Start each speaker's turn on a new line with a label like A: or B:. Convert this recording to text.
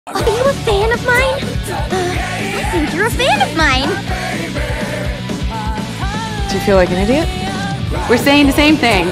A: Are you a fan of mine? I think you're a fan of mine.
B: Do you feel like an idiot? We're saying the same thing.